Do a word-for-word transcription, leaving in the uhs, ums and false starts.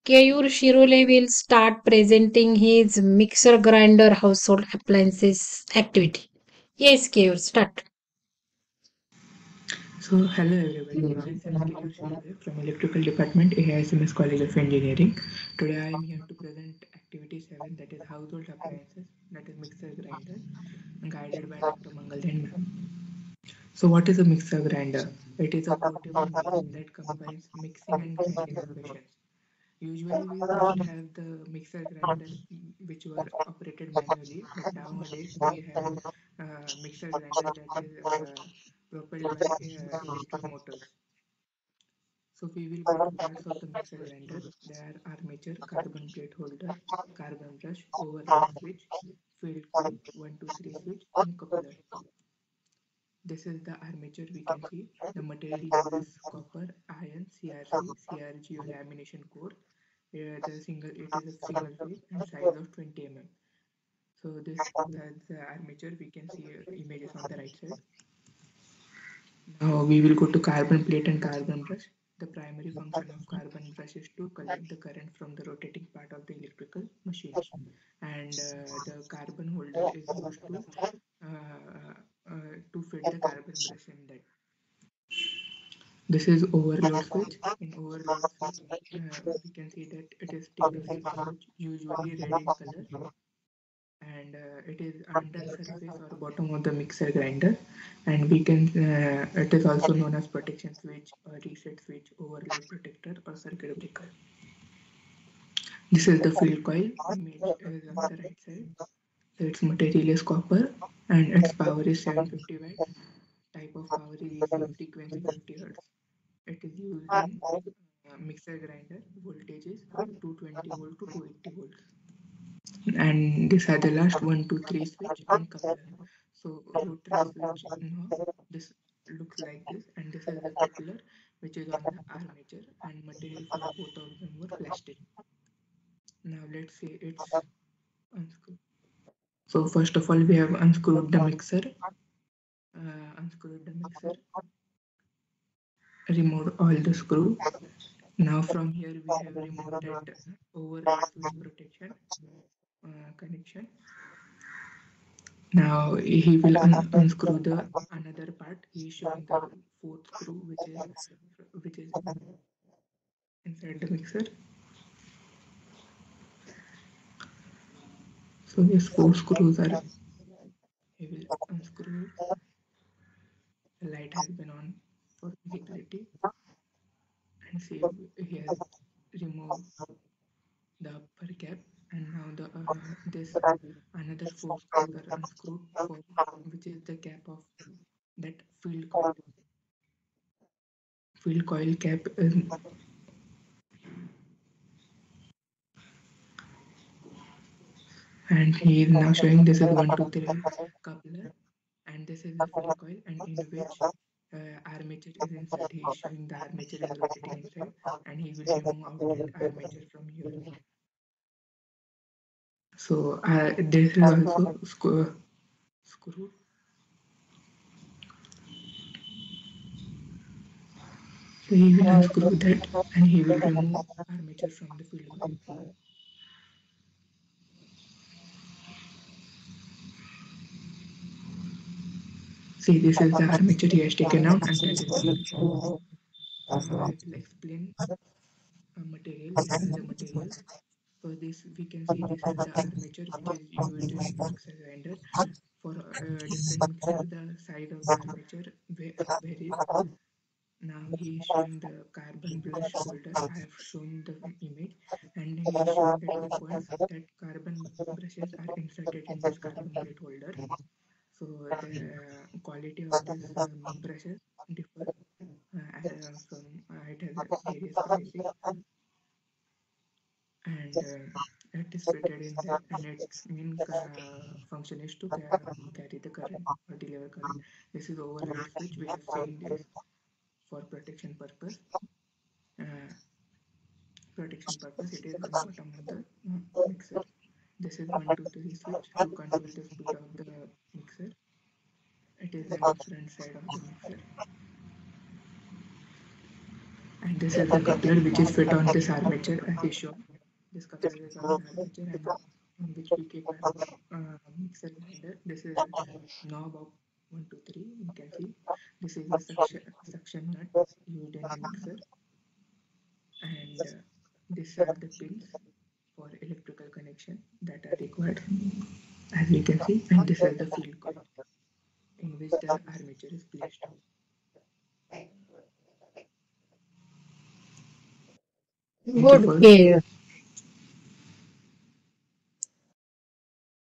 Keyur Shirole will start presenting his mixer grinder household appliances activity. Yes, Keyur, start. So, hello everybody, myself Keyur Shirole from Electrical Department, A I S M S College of Engineering. Today I am here to present activity seven, that is household appliances, that is mixer grinder, guided by Doctor Mangal Jain ma'am. So, what is a mixer grinder? It is a portable machine that combines mixing and grinding operations. Usually, we used to have the mixer grinder mm, which were operated manually, but nowadays we have uh, mixer grinder that is uh, propelled by uh, electric motors. So we will go to parts of the mixer grinder. There are armature, carbon plate holder, carbon brush, overload switch, field coil, one two three switch, and coupler. This is the armature we can see. The material uses copper, iron, C R C, C R G or lamination core. Uh, the single it is a single phase and size of twenty millimeters. So this that's the armature. We can see uh, images on the right side. Now we will go to carbon plate and carbon brush. The primary function of carbon brush is to collect the current from the rotating part of the electrical machine, and uh, the carbon holder is used to uh, uh, to fit the carbon brush in that. This is overload switch. In overload switch, uh, we can see that it is stainless steel switch, usually red in color, and uh, it is under surface or bottom of the mixer grinder, and we can uh, it is also known as protection switch or reset switch, overload protector or circuit breaker. This is the field coil, image is on the right side. So its material is copper and its power is seven hundred fifty watts. Type of power is A C, frequency fifty hertz. It is used in uh, mixer grinder. Voltage is two hundred twenty volt to two hundred eighty volts. And this had the last one two three switch and coupler. So rotary switch knob, this looks like this, and this is the coupler which is on the armature, and material for both of them were plastic. Now let's say it's unscrewed. So first of all we have unscrewed the mixer, uh, unscrewed the mixer, removed all the screw. Now from here we have removed that overload switch protection uh, connection. Now he will un- unscrew the another part. He is showing the fourth screw, which is which is inside the mixer. So his four screws are. He will unscrew it. The light has been on for visibility, and see he has removed the upper cap, and now the uh, this another four screws are unscrewed for which is the cap of that field coil. Field coil cap is. And he is now showing this is one two three coupler, and this is the field coil, and in which uh, armature is inside. He is showing the armature is rotating inside, and he will remove out that armature from here. So uh, this is also screw, screw. So he will unscrew that, and he will remove armature from the field coil. See, this is the armature he has taken out, and that is the mixer. Now I will explain uh, material. This is the material. For this, we can see this is the armature which is used in mixer grinder. For uh, different mixer, the size of the armature varies. Now he is showing the carbon brush holder. I have shown the image, and he is showing at the points that carbon brushes are inserted in this carbon plate holder. So the quality of these um, brushes differ. Uh, uh, from uh, it has various pricing, and uh, it is fitted in there, and its main uh, function is to ca- carry the current or deliver current. This is overload switch. We have seen this for protection purpose. Uh, protection purpose. It is on bottom of the uh, mixer. This is one two three switch to control the speed of the mixer. It is in front side of the mixer, And this is the coupler which is fit on this armature as is shown. This coupler is on the armature and on which we keep our uh, mixer grinder. This is knob of one two three. You can see this is a suction suction nut used in a mixer, and uh, these are the pins for electrical connection that are required, as we can see. And this is the field coil in which the armature is placed. Thank you Good. for Okay.